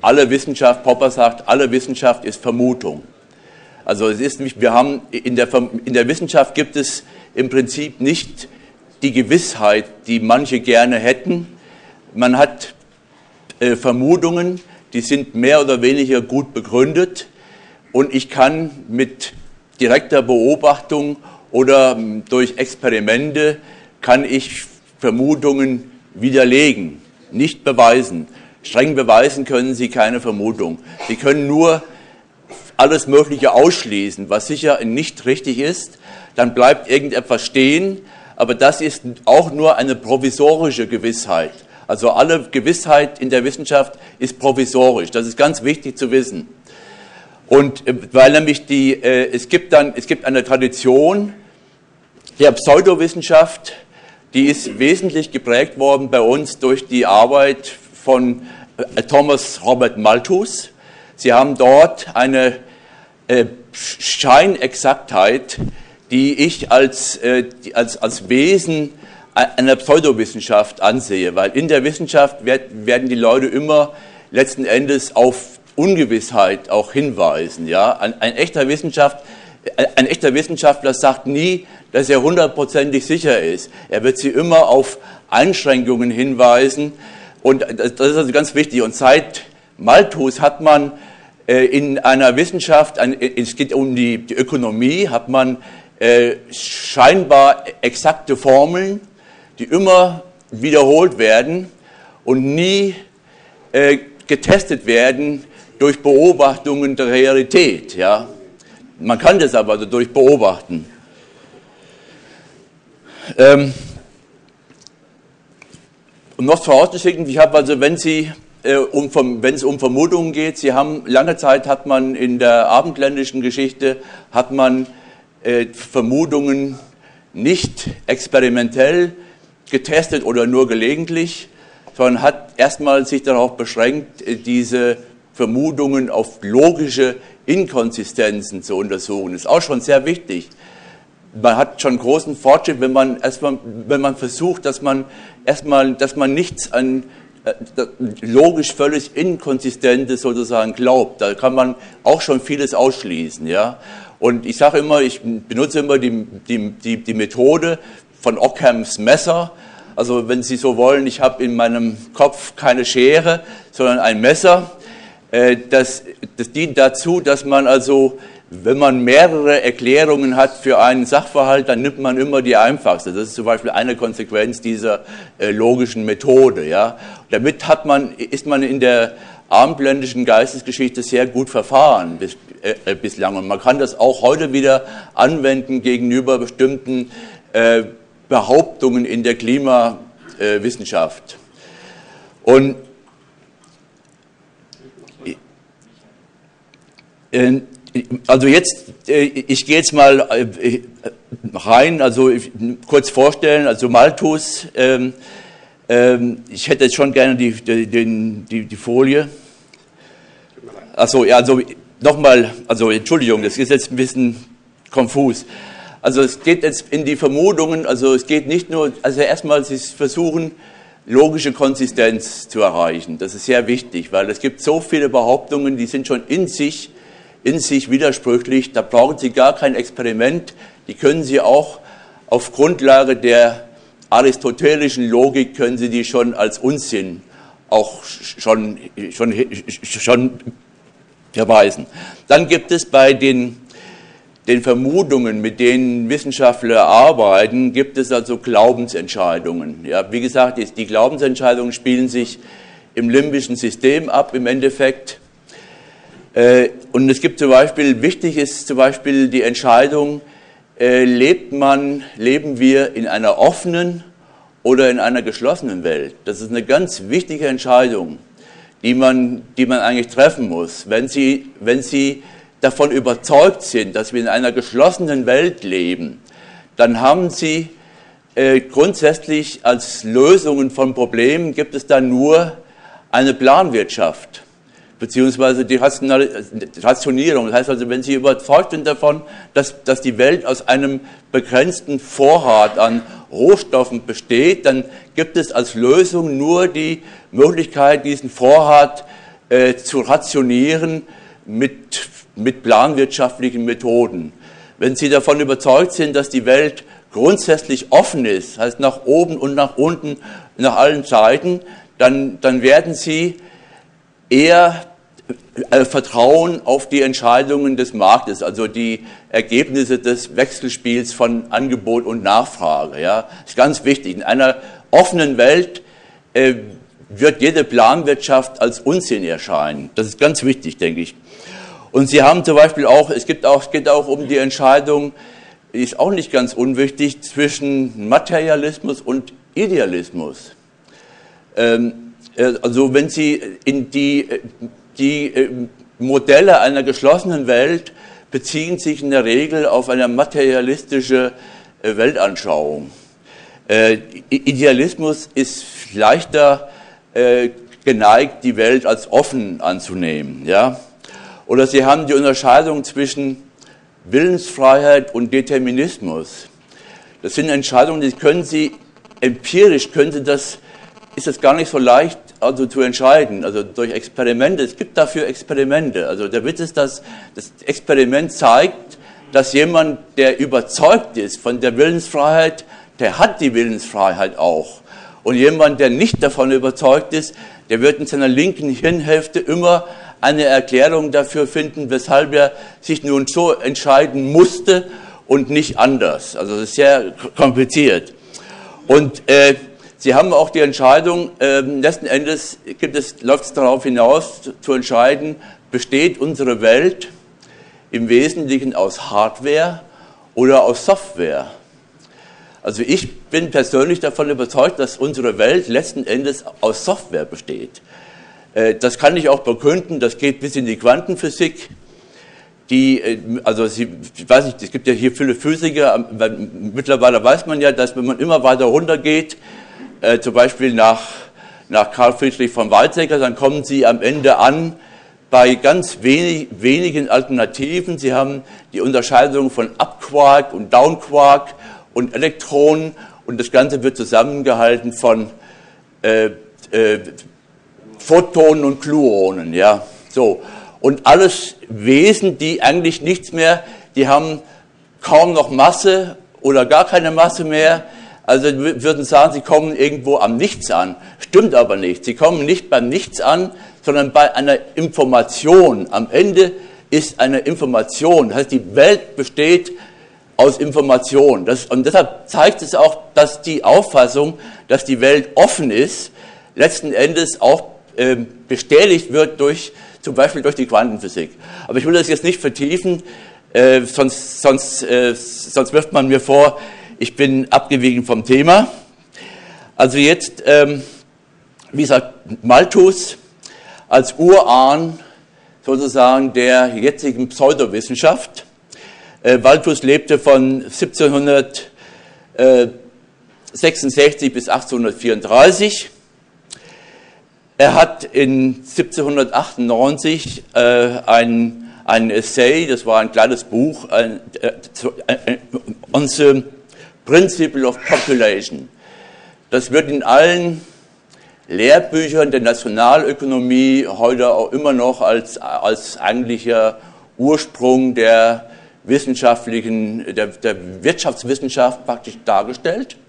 alle Wissenschaft, Popper sagt, alle Wissenschaft ist Vermutung. Also es ist nicht, wir haben in der Wissenschaft gibt es im Prinzip nicht die Gewissheit, die manche gerne hätten. Man hat Vermutungen, die sind mehr oder weniger gut begründet und ich kann mit direkter Beobachtung oder durch Experimente kann ich Vermutungen widerlegen, nicht beweisen. Streng beweisen können Sie keine Vermutung. Sie können nur alles Mögliche ausschließen, was sicher nicht richtig ist. Dann bleibt irgendetwas stehen, aber das ist auch nur eine provisorische Gewissheit. Also alle Gewissheit in der Wissenschaft ist provisorisch. Das ist ganz wichtig zu wissen. Und weil nämlich es gibt eine Tradition der Pseudowissenschaft, die ist wesentlich geprägt worden bei uns durch die Arbeit von Thomas Robert Malthus. Sie haben dort eine Scheinexaktheit, die ich als Wesen einer Pseudowissenschaft ansehe, weil in der Wissenschaft werden die Leute immer letzten Endes auf Ungewissheit auch hinweisen. Ja? Ein echter Wissenschaftler sagt nie, dass er hundertprozentig sicher ist. Er wird sie immer auf Einschränkungen hinweisen und das ist also ganz wichtig. Und seit Malthus hat man in einer Wissenschaft, es geht um die Ökonomie, hat man scheinbar exakte Formeln, die immer wiederholt werden und nie getestet werden durch Beobachtungen der Realität. Ja? Man kann das aber durch beobachten. Um noch vorauszuschicken, ich habe also, wenn es um Vermutungen geht, lange Zeit hat man in der abendländischen Geschichte, hat man Vermutungen nicht experimentell getestet oder nur gelegentlich, sondern hat erstmal sich darauf beschränkt, diese Vermutungen auf logische Inkonsistenzen zu untersuchen. Das ist auch schon sehr wichtig. Man hat schon großen Fortschritt, wenn man versucht, dass man nichts an logisch völlig Inkonsistentes sozusagen glaubt. Da kann man auch schon vieles ausschließen. Ja? Und ich sage immer, ich benutze immer die Methode von Ockhams Messer. Also wenn Sie so wollen, ich habe in meinem Kopf keine Schere, sondern ein Messer. Das dient dazu, dass man also, wenn man mehrere Erklärungen hat für einen Sachverhalt, dann nimmt man immer die einfachste. Das ist zum Beispiel eine Konsequenz dieser logischen Methode. Ja? Damit ist man in der abendländischen Geistesgeschichte sehr gut verfahren bislang. Und man kann das auch heute wieder anwenden gegenüber bestimmten Behauptungen in der Klimawissenschaft. Und also ich gehe jetzt mal rein, also kurz vorstellen, also Malthus, ich hätte jetzt schon gerne die Folie. Also ja, also nochmal, also Entschuldigung, das ist jetzt ein bisschen konfus. Also es geht jetzt in die Vermutungen, also es geht nicht nur, also erstmal Sie versuchen, logische Konsistenz zu erreichen. Das ist sehr wichtig, weil es gibt so viele Behauptungen, die sind schon in sich widersprüchlich, da brauchen Sie gar kein Experiment, die können Sie auch auf Grundlage der aristotelischen Logik, können Sie die schon als Unsinn auch schon verweisen. Dann gibt es bei den Vermutungen, mit denen Wissenschaftler arbeiten, gibt es also Glaubensentscheidungen. Ja, wie gesagt, die Glaubensentscheidungen spielen sich im limbischen System ab, im Endeffekt. Und es gibt zum Beispiel, wichtig ist zum Beispiel die Entscheidung, leben wir in einer offenen oder in einer geschlossenen Welt? Das ist eine ganz wichtige Entscheidung, die man eigentlich treffen muss. Wenn Sie davon überzeugt sind, dass wir in einer geschlossenen Welt leben, dann haben Sie grundsätzlich als Lösungen von Problemen gibt es dann nur eine Planwirtschaft, beziehungsweise die Rationierung. Das heißt also, wenn Sie überzeugt sind davon, dass die Welt aus einem begrenzten Vorrat an Rohstoffen besteht, dann gibt es als Lösung nur die Möglichkeit, diesen Vorrat zu rationieren mit planwirtschaftlichen Methoden. Wenn Sie davon überzeugt sind, dass die Welt grundsätzlich offen ist, heißt nach oben und nach unten, nach allen Seiten, dann werden Sie eher vertrauen auf die Entscheidungen des Marktes, also die Ergebnisse des Wechselspiels von Angebot und Nachfrage. Ja, das ist ganz wichtig. In einer offenen Welt wird jede Planwirtschaft als Unsinn erscheinen. Das ist ganz wichtig, denke ich. Und Sie haben zum Beispiel auch, es geht auch um die Entscheidung, die ist auch nicht ganz unwichtig, zwischen Materialismus und Idealismus. Also wenn Sie in die Modelle einer geschlossenen Welt beziehen sich in der Regel auf eine materialistische Weltanschauung. Idealismus ist leichter geneigt, die Welt als offen anzunehmen. Ja? Oder Sie haben die Unterscheidung zwischen Willensfreiheit und Determinismus. Das sind Entscheidungen, die können Sie empirisch, ist das gar nicht so leicht also zu entscheiden, also durch Experimente. Es gibt dafür Experimente. Also der Witz ist, dass das Experiment zeigt, dass jemand, der überzeugt ist von der Willensfreiheit, der hat die Willensfreiheit auch. Und jemand, der nicht davon überzeugt ist, der wird in seiner linken Hirnhälfte immer eine Erklärung dafür finden, weshalb er sich nun so entscheiden musste und nicht anders. Also das ist sehr kompliziert. Und Sie haben auch die Entscheidung, letzten Endes läuft es darauf hinaus, zu entscheiden, besteht unsere Welt im Wesentlichen aus Hardware oder aus Software. Also ich bin persönlich davon überzeugt, dass unsere Welt letzten Endes aus Software besteht. Das kann ich auch begründen, das geht bis in die Quantenphysik. Ich weiß nicht, es gibt ja hier viele Physiker, mittlerweile weiß man ja, dass wenn man immer weiter runtergeht, zum Beispiel nach Carl Friedrich von Weizsäcker, dann kommen Sie am Ende an bei ganz wenigen Alternativen. Sie haben die Unterscheidung von Up-Quark und Down-Quark und Elektronen und das Ganze wird zusammengehalten von Photonen und Gluonen. Ja, so. Und alles Wesen, die eigentlich nichts mehr, die haben kaum noch Masse oder gar keine Masse mehr. Also wir würden sagen, sie kommen irgendwo am Nichts an. Stimmt aber nicht. Sie kommen nicht beim Nichts an, sondern bei einer Information. Am Ende ist eine Information. Das heißt, die Welt besteht aus Information. Und deshalb zeigt es auch, dass die Auffassung, dass die Welt offen ist, letzten Endes auch bestätigt wird zum Beispiel durch die Quantenphysik. Aber ich will das jetzt nicht vertiefen, sonst wirft man mir vor, ich bin abgewichen vom Thema. Also jetzt, wie gesagt, Malthus als Urahn sozusagen der jetzigen Pseudowissenschaft. Malthus lebte von 1766 bis 1834. Er hat in 1798 ein Essay, das war ein kleines Buch, on the Principle of Population. Das wird in allen Lehrbüchern der Nationalökonomie heute auch immer noch als eigentlicher Ursprung der Wirtschaftswissenschaft praktisch dargestellt.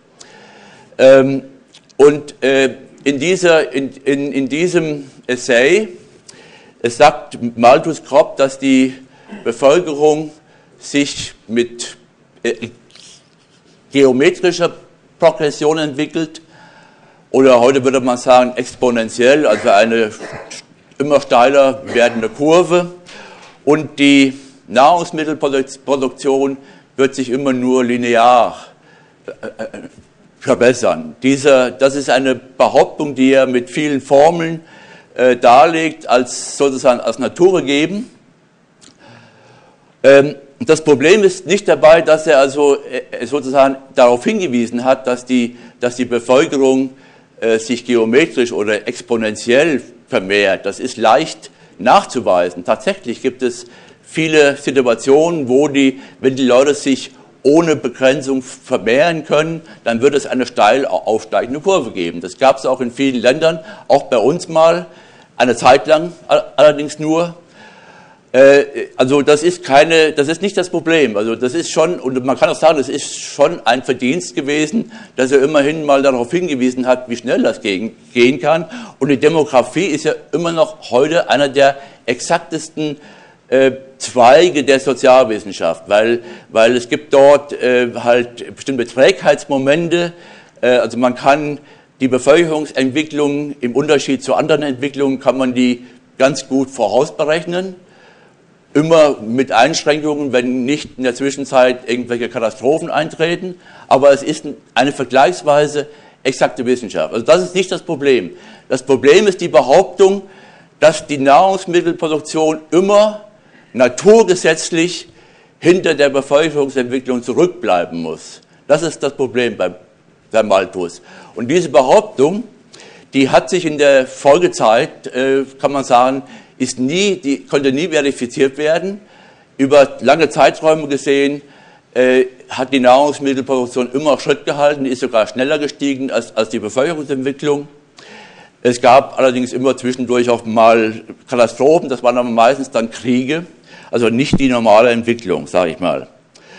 In diesem Essay, es sagt Malthus grob, dass die Bevölkerung sich mit geometrischer Progression entwickelt, oder heute würde man sagen exponentiell, also eine immer steiler werdende Kurve, und die Nahrungsmittelproduktion wird sich immer nur linear verbessern. Das ist eine Behauptung, die er mit vielen Formeln darlegt, sozusagen als Natur gegeben. Das Problem ist nicht dabei, dass er also sozusagen darauf hingewiesen hat, dass die Bevölkerung sich geometrisch oder exponentiell vermehrt. Das ist leicht nachzuweisen. Tatsächlich gibt es viele Situationen, wenn die Leute sich ohne Begrenzung vermehren können, dann wird es eine steil aufsteigende Kurve geben. Das gab es auch in vielen Ländern, auch bei uns mal. eine Zeit lang allerdings nur. Also das ist nicht das Problem. Also das ist schon, und man kann auch sagen, es ist schon ein Verdienst gewesen, dass er immerhin mal darauf hingewiesen hat, wie schnell das gehen kann. Und die Demografie ist ja immer noch heute einer der exaktesten Zweige der Sozialwissenschaft, weil es gibt dort halt bestimmte Trägheitsmomente. Also man kann die Bevölkerungsentwicklung im Unterschied zu anderen Entwicklungen kann man die ganz gut vorausberechnen. Immer mit Einschränkungen, wenn nicht in der Zwischenzeit irgendwelche Katastrophen eintreten. Aber es ist eine vergleichsweise exakte Wissenschaft. Also das ist nicht das Problem. Das Problem ist die Behauptung, dass die Nahrungsmittelproduktion immer naturgesetzlich hinter der Bevölkerungsentwicklung zurückbleiben muss. Das ist das Problem bei Malthus. Und diese Behauptung, die hat sich in der Folgezeit, kann man sagen, konnte nie verifiziert werden. Über lange Zeiträume gesehen hat die Nahrungsmittelproduktion immer Schritt gehalten, die ist sogar schneller gestiegen als die Bevölkerungsentwicklung. Es gab allerdings immer zwischendurch auch mal Katastrophen, das waren aber meistens dann Kriege, also nicht die normale Entwicklung, sage ich mal.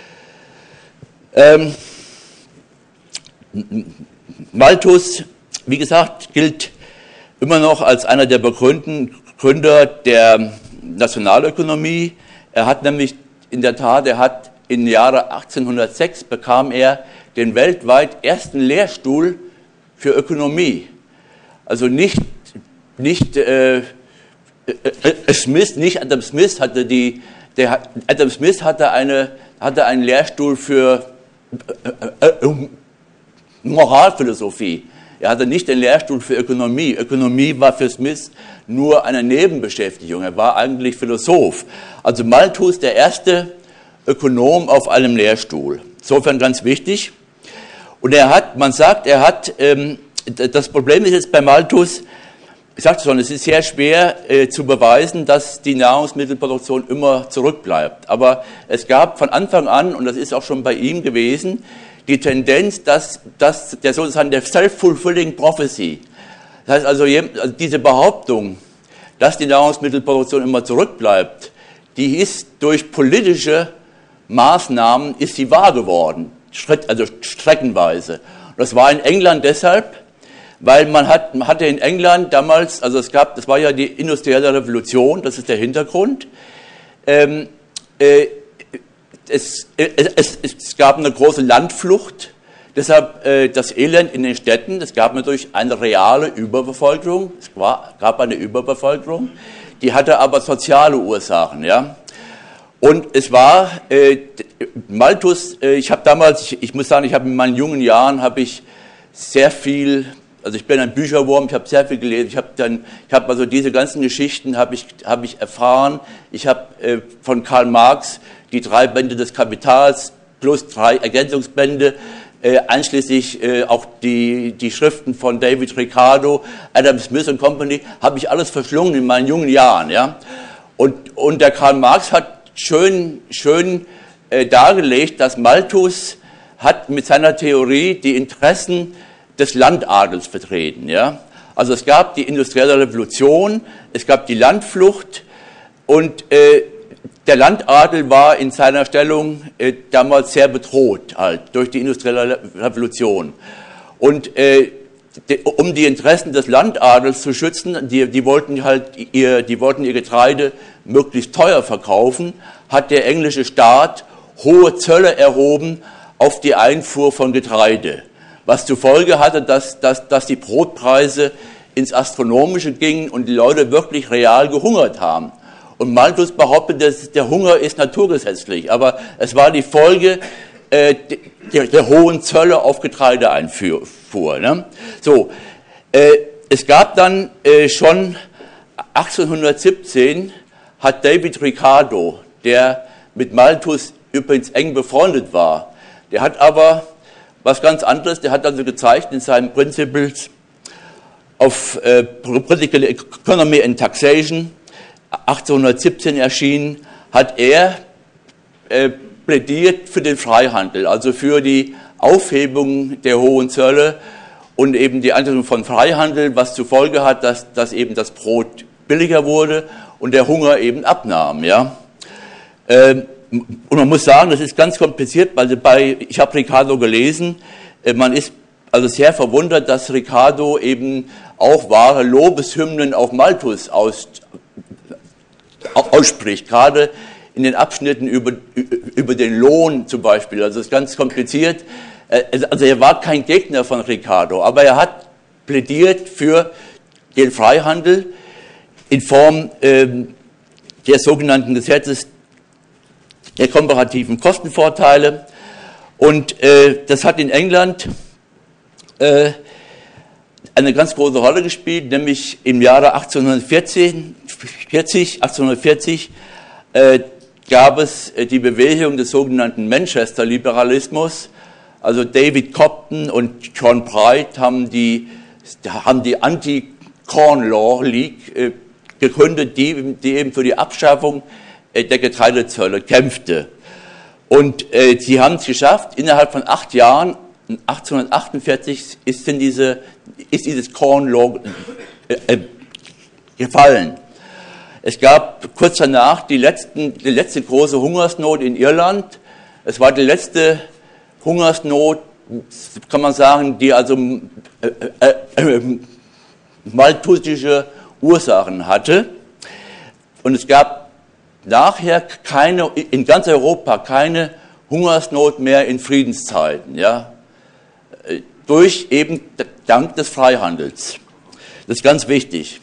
Malthus, wie gesagt, gilt immer noch als einer der Begründer der Nationalökonomie. Er hat nämlich in der Tat, im Jahre 1806 bekam er den weltweit ersten Lehrstuhl für Ökonomie. Also nicht Adam Smith Adam Smith hatte einen Lehrstuhl für Moralphilosophie. Er hatte nicht den Lehrstuhl für Ökonomie. Ökonomie war für Smith nur eine Nebenbeschäftigung. Er war eigentlich Philosoph. Also Malthus, der erste Ökonom auf einem Lehrstuhl. Insofern ganz wichtig. Und das Problem ist jetzt bei Malthus, ich sagte schon, es ist sehr schwer zu beweisen, dass die Nahrungsmittelproduktion immer zurückbleibt. Aber es gab von Anfang an, und das ist auch schon bei ihm gewesen, die Tendenz, dass der sozusagen der self-fulfilling prophecy, das heißt also diese Behauptung, dass die Nahrungsmittelproduktion immer zurückbleibt, die ist durch politische Maßnahmen ist sie wahr geworden, also streckenweise. Und das war in England deshalb, weil man hatte in England damals, also das war ja die industrielle Revolution, das ist der Hintergrund. Es gab eine große Landflucht, deshalb das Elend in den Städten. Es gab natürlich eine reale Überbevölkerung. Es gab eine Überbevölkerung, die hatte aber soziale Ursachen. Ja? Und es war Malthus. Ich muss sagen, ich habe in meinen jungen Jahren sehr viel. Also ich bin ein Bücherwurm, ich habe sehr viel gelesen, ich habe also diese ganzen Geschichten habe ich erfahren. Ich habe von Karl Marx die 3 Bände des Kapitals plus 3 Ergänzungsbände, einschließlich auch die Schriften von David Ricardo, Adam Smith und Company, habe ich alles verschlungen in meinen jungen Jahren. Ja? Und der Karl Marx hat schön dargelegt, dass Malthus hat mit seiner Theorie die Interessen des Landadels vertreten. Ja? Also es gab die industrielle Revolution, es gab die Landflucht und der Landadel war in seiner Stellung damals sehr bedroht halt, durch die industrielle Revolution. Und um die Interessen des Landadels zu schützen, die wollten ihr Getreide möglichst teuer verkaufen, hat der englische Staat hohe Zölle erhoben auf die Einfuhr von Getreide. Was zur Folge hatte, dass die Brotpreise ins Astronomische gingen und die Leute wirklich real gehungert haben. Und Malthus behauptet, dass der Hunger ist naturgesetzlich, aber es war die Folge der hohen Zölle auf Getreideeinfuhr. Ne? So, es gab dann schon 1817 hat David Ricardo, der mit Malthus übrigens eng befreundet war, der hat aber was ganz anderes, der hat also gezeigt in seinen Principles of Political Economy and Taxation, 1817 erschienen, hat er plädiert für den Freihandel, also für die Aufhebung der hohen Zölle und eben die Einführung von Freihandel, was zur Folge hat, dass eben das Brot billiger wurde und der Hunger eben abnahm. Ja? Und man muss sagen, das ist ganz kompliziert, weil ich habe Ricardo gelesen, man ist also sehr verwundert, dass Ricardo eben auch wahre Lobeshymnen auf Malthus ausspricht, gerade in den Abschnitten über den Lohn zum Beispiel. Also es ist ganz kompliziert. Also er war kein Gegner von Ricardo, aber er hat plädiert für den Freihandel in Form des sogenannten Gesetzes der komparativen Kostenvorteile. Und das hat in England eine ganz große Rolle gespielt, nämlich im Jahre 1840 gab es die Bewegung des sogenannten Manchester-Liberalismus. Also David Cobden und John Bright haben die Anti-Corn Law League gegründet, die eben für die Abschaffung der Getreidezölle kämpfte. Und sie haben es geschafft, innerhalb von 8 Jahren, 1848 ist dieses Corn Law gefallen. Es gab kurz danach die letzte große Hungersnot in Irland. Es war die letzte Hungersnot, kann man sagen, die also malthusische Ursachen hatte. Und es gab nachher in ganz Europa keine Hungersnot mehr in Friedenszeiten, ja, dank des Freihandels. Das ist ganz wichtig.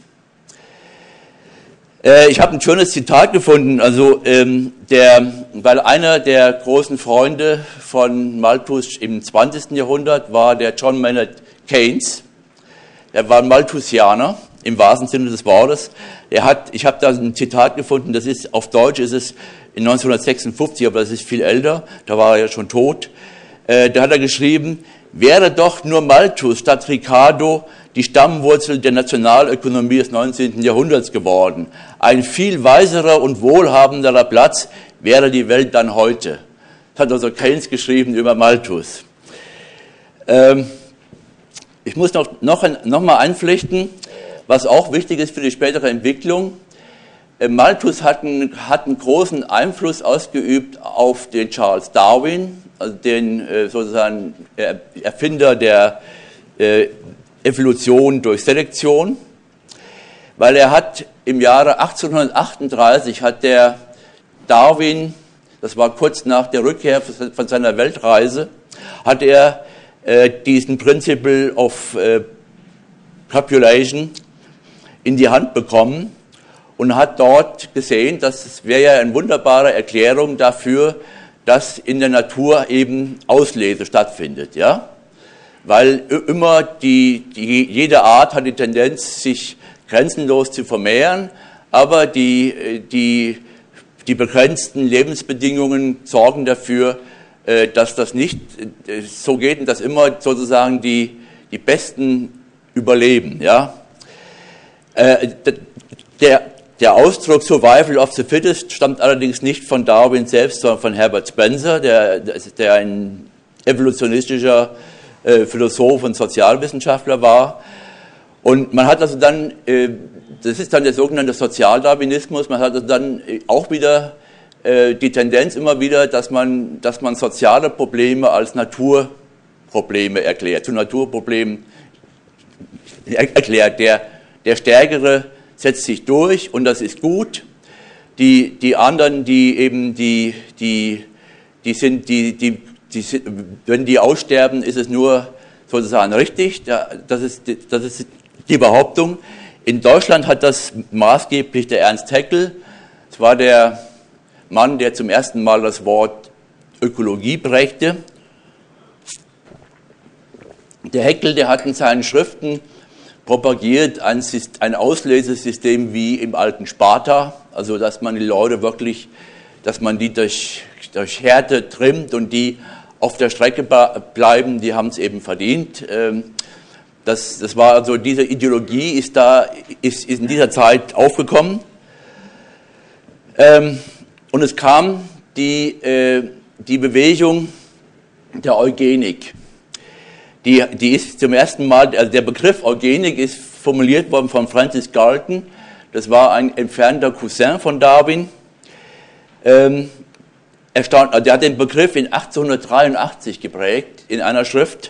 Ich habe ein schönes Zitat gefunden, also weil einer der großen Freunde von Malthus im 20. Jahrhundert war der John Maynard Keynes. Er war ein Malthusianer im wahrsten Sinne des Wortes. Ich habe da ein Zitat gefunden, das ist auf Deutsch, ist es in 1956, aber das ist viel älter, da war er ja schon tot. Da hat er geschrieben: Wäre doch nur Malthus statt Ricardo die Stammwurzel der Nationalökonomie des 19. Jahrhunderts geworden. Ein viel weiserer und wohlhabenderer Platz wäre die Welt dann heute. Das hat also Keynes geschrieben über Malthus. Ich muss noch mal einpflichten, was auch wichtig ist für die spätere Entwicklung. Malthus hat einen großen Einfluss ausgeübt auf den Charles Darwin, also den sozusagen Erfinder der Evolution durch Selektion, weil er hat im Jahre 1838 hat der Darwin, das war kurz nach der Rückkehr von seiner Weltreise, hat er diesen Principle of Population in die Hand bekommen und hat dort gesehen, dass es wäre ja eine wunderbare Erklärung dafür, dass in der Natur eben Auslese stattfindet, ja? Weil immer jede Art hat die Tendenz, sich grenzenlos zu vermehren, aber die begrenzten Lebensbedingungen sorgen dafür, dass das nicht so geht und dass immer sozusagen die Besten überleben, ja? Der Ausdruck Survival of the Fittest stammt allerdings nicht von Darwin selbst, sondern von Herbert Spencer, der ein evolutionistischer Philosoph und Sozialwissenschaftler war. Und man hat also dann, das ist dann der sogenannte Sozialdarwinismus, man hat also dann auch wieder die Tendenz immer wieder, dass man soziale Probleme als Naturprobleme erklärt, zu Naturproblemen erklärt. Der Stärkere setzt sich durch und das ist gut. Die anderen, wenn die aussterben, ist es nur sozusagen richtig. Das ist die Behauptung. In Deutschland hat das maßgeblich der Ernst Haeckel. Es war der Mann, der zum ersten Mal das Wort Ökologie prägte. Der Haeckel, der hat in seinen Schriften propagiert ein Auslesesystem wie im alten Sparta, also dass man die Leute wirklich, dass man die durch Härte trimmt und die auf der Strecke bleiben, die haben es eben verdient. Das war also, diese Ideologie ist in dieser Zeit aufgekommen. Und es kam die Bewegung der Eugenik. Die ist zum ersten Mal, also der Begriff Eugenik ist formuliert worden von Francis Galton. Das war ein entfernter Cousin von Darwin. Der hat den Begriff in 1883 geprägt, in einer Schrift,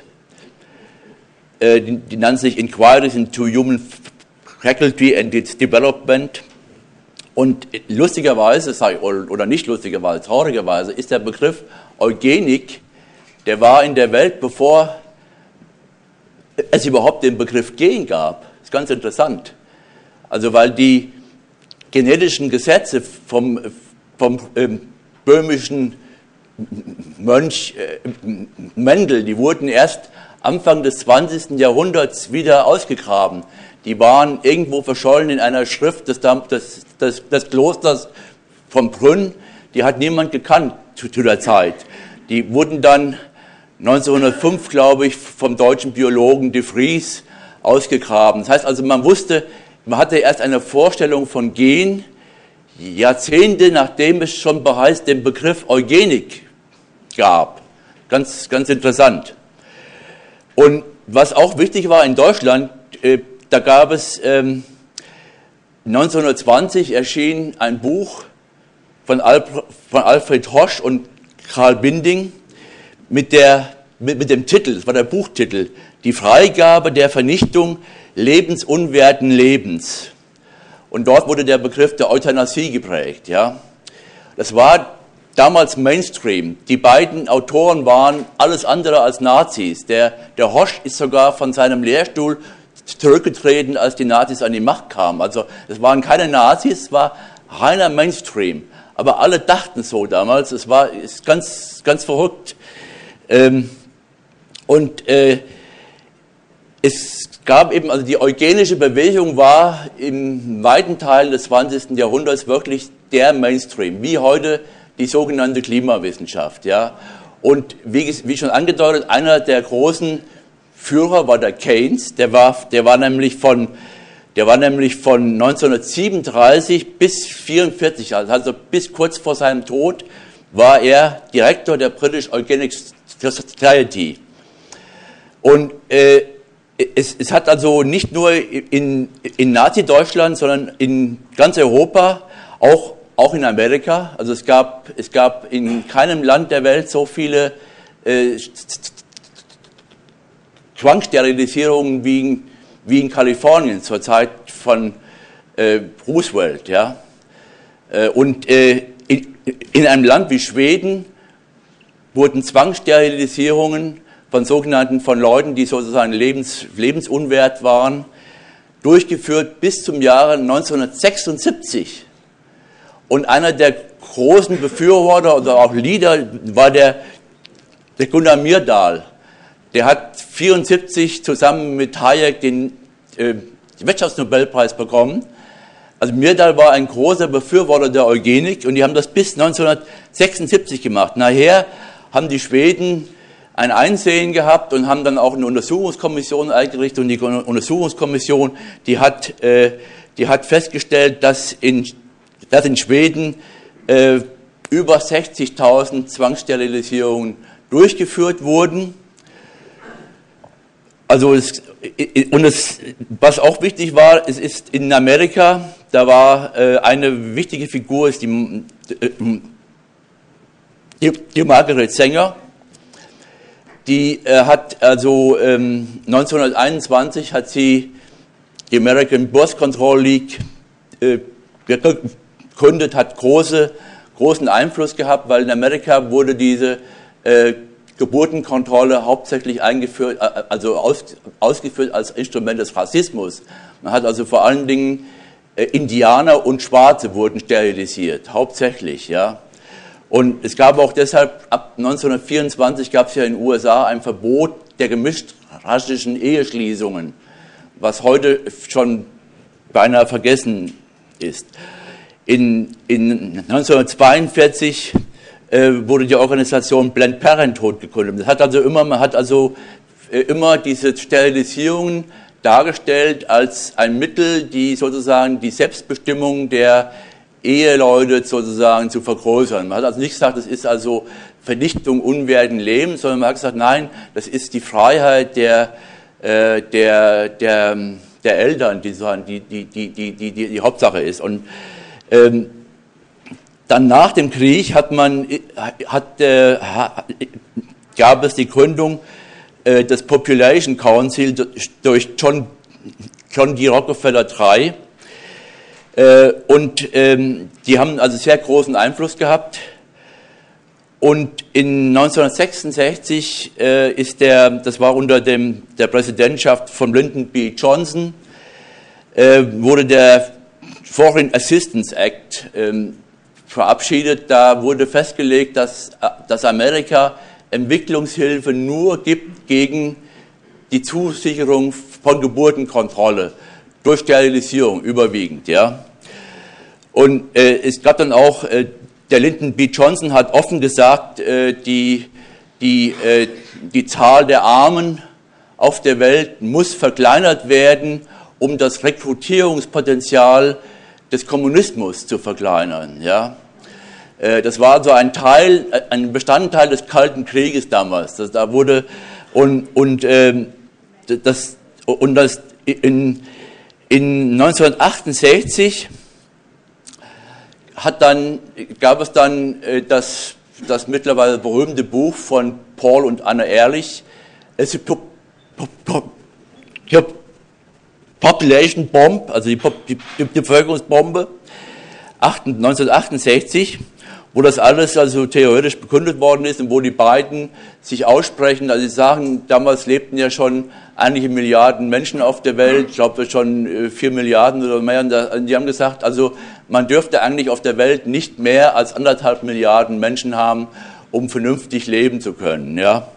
die nannte sich Inquiries into Human Faculty and its Development. Und lustigerweise, oder nicht lustigerweise, traurigerweise, ist der Begriff Eugenik, der war in der Welt, bevor es überhaupt den Begriff Gen gab. Das ist ganz interessant. Also weil die genetischen Gesetze vom böhmischen Mönch Mendel, die wurden erst Anfang des 20. Jahrhunderts wieder ausgegraben. Die waren irgendwo verschollen in einer Schrift des Klosters von Brünn. Die hat niemand gekannt zu der Zeit. Die wurden dann 1905, glaube ich, vom deutschen Biologen de Vries ausgegraben. Das heißt also, man hatte erst eine Vorstellung von Gen, Jahrzehnte nachdem es schon bereits den Begriff Eugenik gab. Ganz, ganz interessant. Und was auch wichtig war in Deutschland, da gab es 1920 erschien ein Buch von Alfred Hosch und Karl Binding mit dem Titel, das war der Buchtitel, Die Freigabe der Vernichtung lebensunwerten Lebens. Und dort wurde der Begriff der Euthanasie geprägt. Ja. Das war damals Mainstream. Die beiden Autoren waren alles andere als Nazis. Der Hosch ist sogar von seinem Lehrstuhl zurückgetreten, als die Nazis an die Macht kamen. Also es waren keine Nazis, es war reiner Mainstream. Aber alle dachten so damals, ist ganz, ganz verrückt. Es gab eben, also die eugenische Bewegung war im weiten Teil des 20. Jahrhunderts wirklich der Mainstream, wie heute die sogenannte Klimawissenschaft. Ja. Und wie schon angedeutet, einer der großen Führer war der Keynes, der war nämlich von 1937 bis 1944, also bis kurz vor seinem Tod, war er Direktor der British Eugenic Society. Und es hat also nicht nur in Nazi-Deutschland, sondern in ganz Europa, auch in Amerika, also es gab in keinem Land der Welt so viele Zwangssterilisierungen wie in Kalifornien zur Zeit von Roosevelt. Ja? Und in einem Land wie Schweden wurden Zwangssterilisierungen von Leuten, die sozusagen lebensunwert waren, durchgeführt bis zum Jahre 1976. Und einer der großen Befürworter oder auch Leader war der Gunnar Myrdal. Der hat 1974 zusammen mit Hayek den Wirtschaftsnobelpreis bekommen. Also Myrdal war ein großer Befürworter der Eugenik und die haben das bis 1976 gemacht. Nachher haben die Schweden ein Einsehen gehabt und haben dann auch eine Untersuchungskommission eingerichtet und die Untersuchungskommission, die hat festgestellt, dass in Schweden über 60.000 Zwangssterilisierungen durchgeführt wurden. Also was auch wichtig war, es ist in Amerika, da war eine wichtige Figur, ist die Margaret Sanger. Die hat also 1921 hat sie die American Birth Control League gegründet, hat großen Einfluss gehabt, weil in Amerika wurde diese Geburtenkontrolle hauptsächlich ausgeführt als Instrument des Rassismus. Man hat also vor allen Dingen Indianer und Schwarze wurden sterilisiert, hauptsächlich, ja. Und es gab auch deshalb, ab 1924 gab es ja in den USA ein Verbot der gemischt-rassischen Eheschließungen, was heute schon beinahe vergessen ist. In 1942 wurde die Organisation Planned Parenthood gegründet. Man hat also immer diese Sterilisierungen dargestellt als ein Mittel, die sozusagen die Selbstbestimmung der Eheleute sozusagen zu vergrößern. Man hat also nicht gesagt, das ist also Vernichtung unwerten Lebens, sondern man hat gesagt, nein, das ist die Freiheit der der Eltern, die Hauptsache ist. Und dann nach dem Krieg gab es die Gründung des Population Council durch John D. Rockefeller III. Und die haben also sehr großen Einfluss gehabt. Und in 1966 das war unter der Präsidentschaft von Lyndon B. Johnson, wurde der Foreign Assistance Act verabschiedet. Da wurde festgelegt, dass Amerika Entwicklungshilfe nur gibt gegen die Zusicherung von Geburtenkontrolle durch Sterilisierung überwiegend, ja. Und es gab dann auch, der Lyndon B. Johnson hat offen gesagt, die Zahl der Armen auf der Welt muss verkleinert werden, um das Rekrutierungspotenzial des Kommunismus zu verkleinern, ja. Das war so ein Bestandteil des Kalten Krieges damals. Da wurde in 1968 gab es dann das mittlerweile berühmte Buch von Paul und Anna Ehrlich, Population Bomb, also die Bevölkerungsbombe, 1968, wo das alles also theoretisch begründet worden ist und wo die beiden sich aussprechen. Also sie sagen, damals lebten ja schon einige Milliarden Menschen auf der Welt, ich glaube schon 4 Milliarden oder mehr. Und die haben gesagt, also man dürfte eigentlich auf der Welt nicht mehr als 1,5 Milliarden Menschen haben, um vernünftig leben zu können. Ja?